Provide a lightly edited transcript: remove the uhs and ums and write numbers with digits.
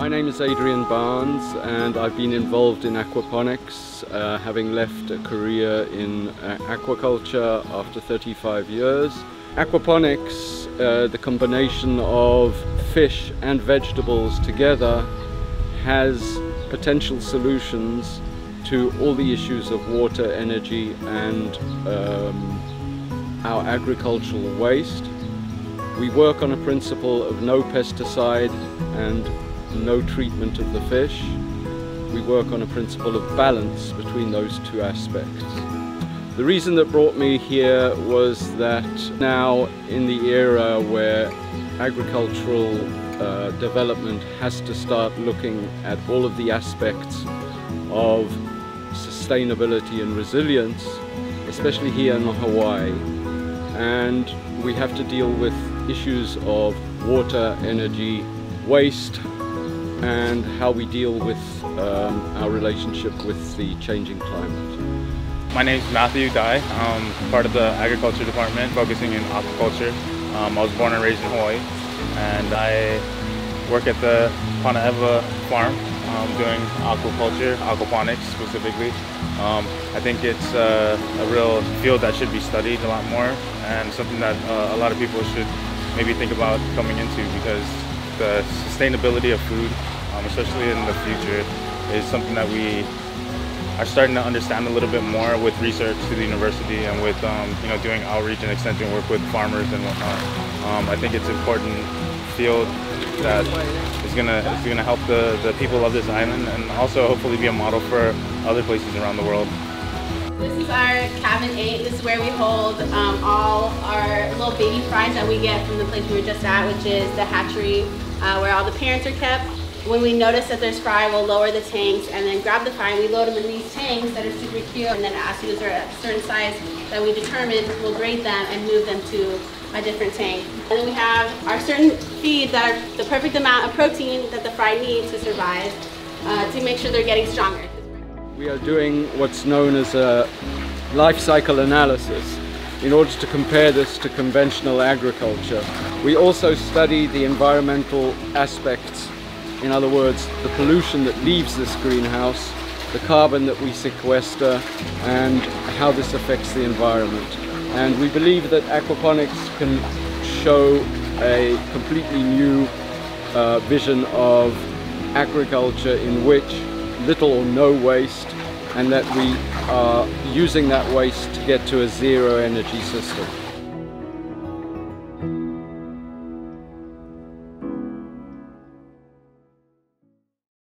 My name is Adrian Barnes and I've been involved in aquaponics, having left a career in aquaculture after 35 years. Aquaponics, the combination of fish and vegetables together, has potential solutions to all the issues of water, energy and our agricultural waste. We work on a principle of no pesticide and no treatment of the fish. We work on a principle of balance between those two aspects. The reason that brought me here was that now, in the era where agricultural development has to start looking at all of the aspects of sustainability and resilience, especially here in Hawaii, and we have to deal with issues of water, energy, waste, and how we deal with our relationship with the changing climate. My name is Matthew Dye. I'm part of the Agriculture Department, focusing in aquaculture. I was born and raised in Hawaii, and I work at the Pana farm doing aquaculture, aquaponics specifically. I think it's a real field that should be studied a lot more, and something that a lot of people should maybe think about coming into, because the sustainability of food, especially in the future, is something that we are starting to understand a little bit more with research to the university and with doing outreach and extension work with farmers and whatnot. I think it's an important field that is gonna help the people of this island, and also hopefully be a model for other places around the world. This is our cabin 8. This is where we hold all our little baby fries that we get from the place we were just at, which is the hatchery where all the parents are kept. When we notice that there's fry, we'll lower the tanks and then grab the fry, and we load them in these tanks that are super cute, and then as soon as they're at a certain size that we determine, we'll grade them and move them to a different tank. And then we have our certain feeds that are the perfect amount of protein that the fry needs to survive, to make sure they're getting stronger. We are doing what's known as a life cycle analysis in order to compare this to conventional agriculture. We also study the environmental aspects, in other words, the pollution that leaves this greenhouse, the carbon that we sequester, and how this affects the environment. And we believe that aquaponics can show a completely new vision of agriculture in which little or no waste, and that we are using that waste to get to a zero energy system.